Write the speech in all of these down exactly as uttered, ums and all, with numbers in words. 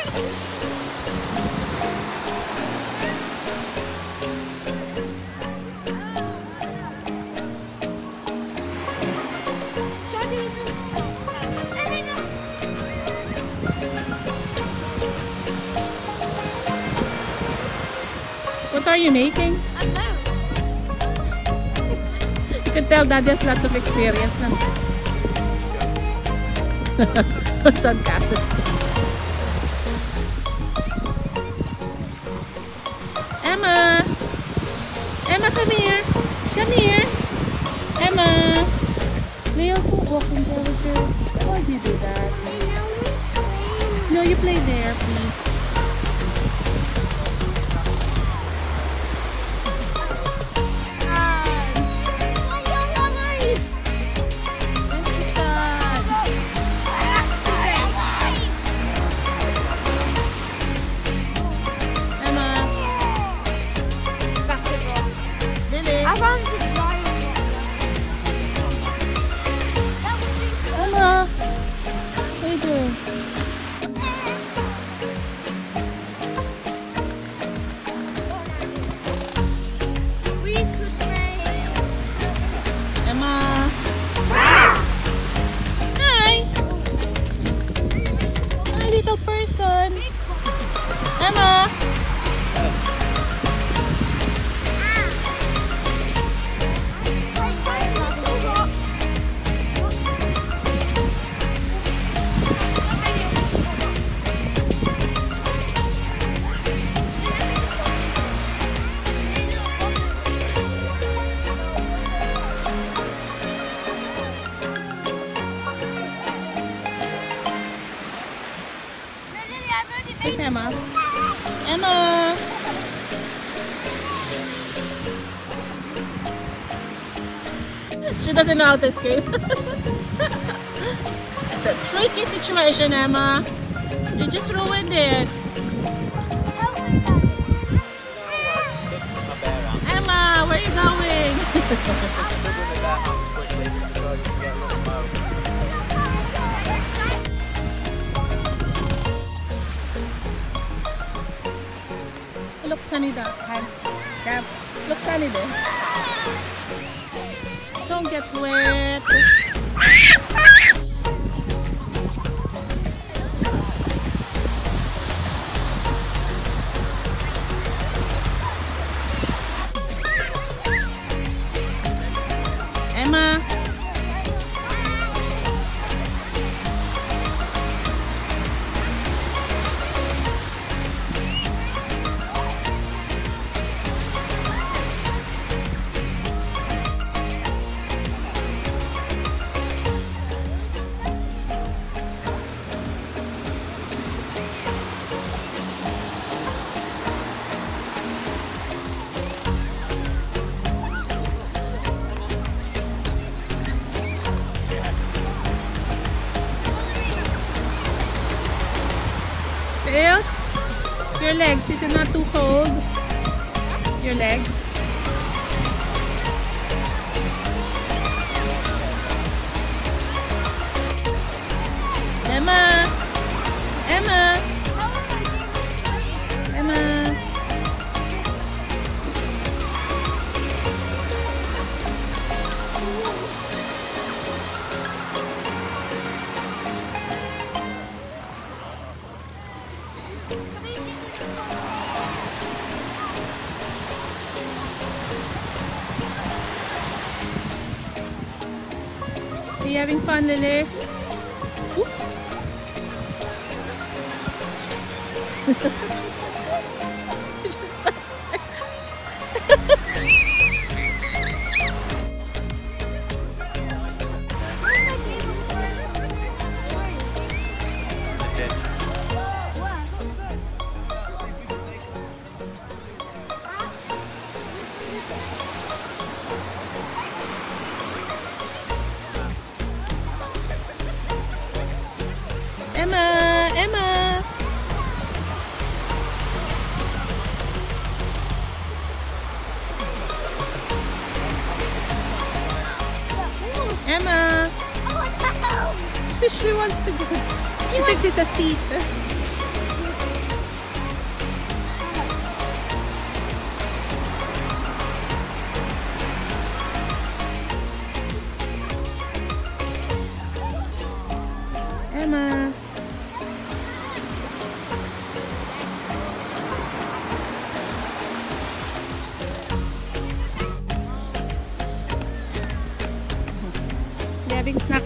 What are you making? A boat. You can tell Dad has lots of experience. Sandcastle. Emma! Emma, come here! Come here! Emma! Leo's not walking there with you. Why'd you do that? No, you play there, please. Emma, what are you doing? We could play. Emma. Hi. Hi, little person. Emma. Where's Emma? Emma! She doesn't know how to scream. It's a tricky situation, Emma. You just ruined it. Emma, where are you going? It looks sunny there. Dad, look sunny there. Don't get wet. Emma. Eels, your legs, is it not too cold? Your legs. Emma! Emma! Emma! Are you having fun, Lily? Emma, Emma. Emma. She wants to go. She thinks it's a seat.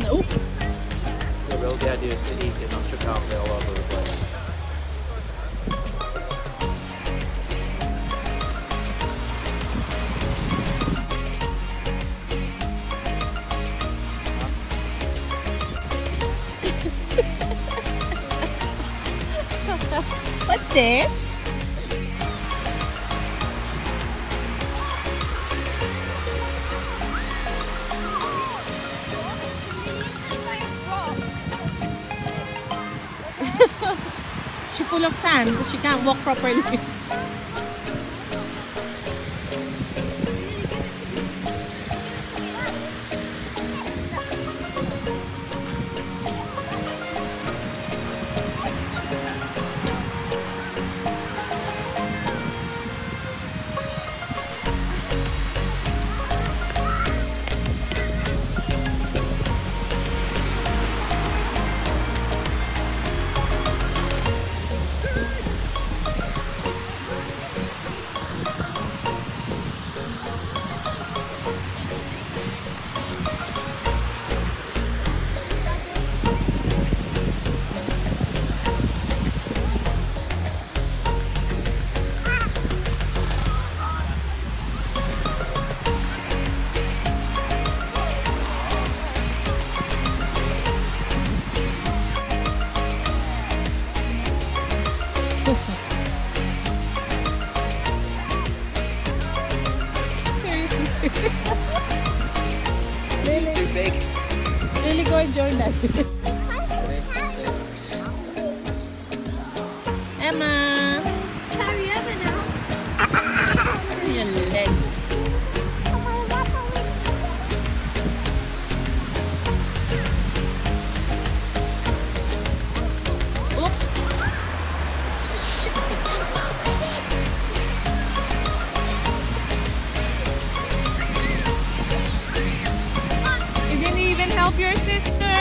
Oh. The real idea is to eat it, not chuck half of it all over the place. What's this? She's full of sand. She can't walk properly. Lily, Too big. Lily, go and join that. Emma, Carry over now. your legs. Oops. You didn't even help your sister.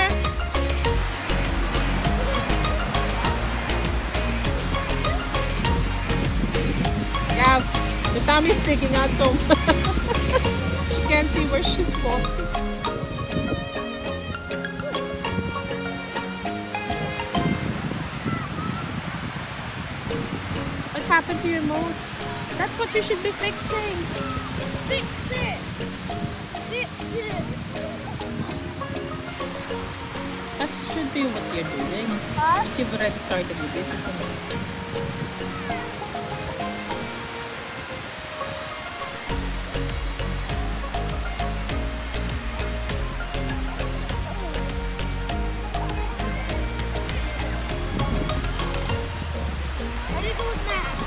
Yeah, the tummy's sticking out so much. She can't see where she's walking. What happened to your remote? That's what you should be fixing. Fix it. Fix it. That should be what you're doing. Huh? Because you've already started with this, isn't it? What are those maps?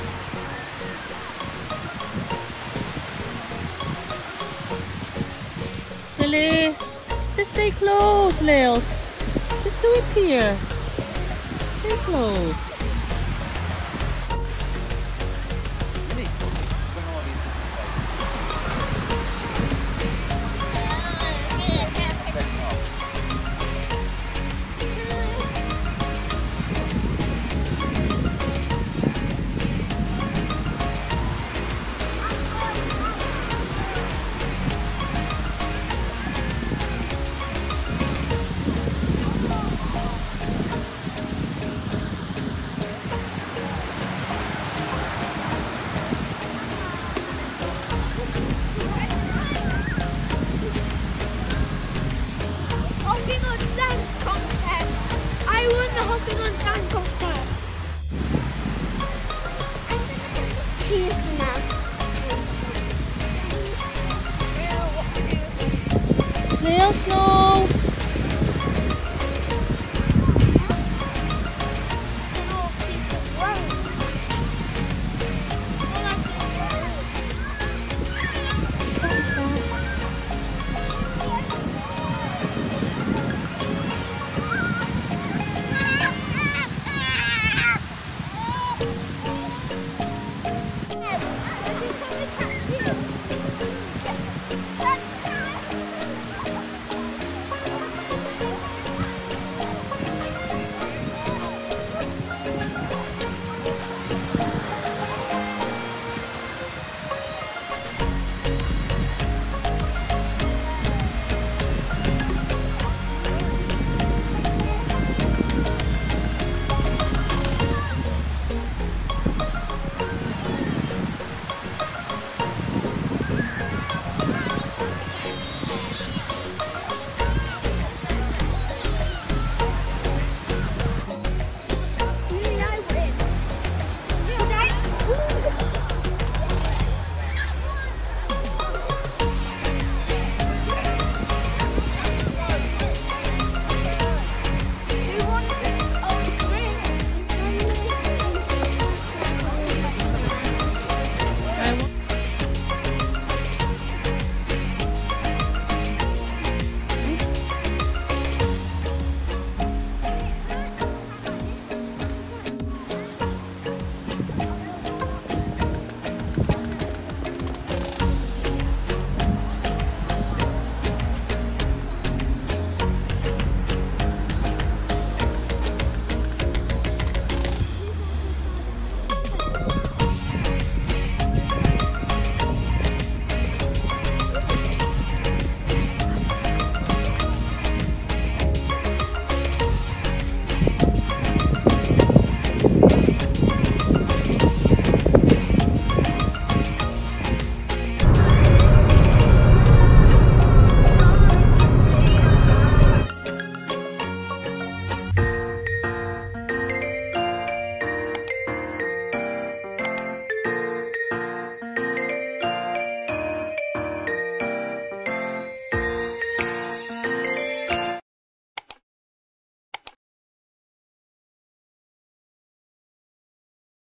Really? Just stay close, Lils. Just do it here. Stay close. Hopping on sand contest. I won the hopping on sand contest. Cheers now. Lils, no.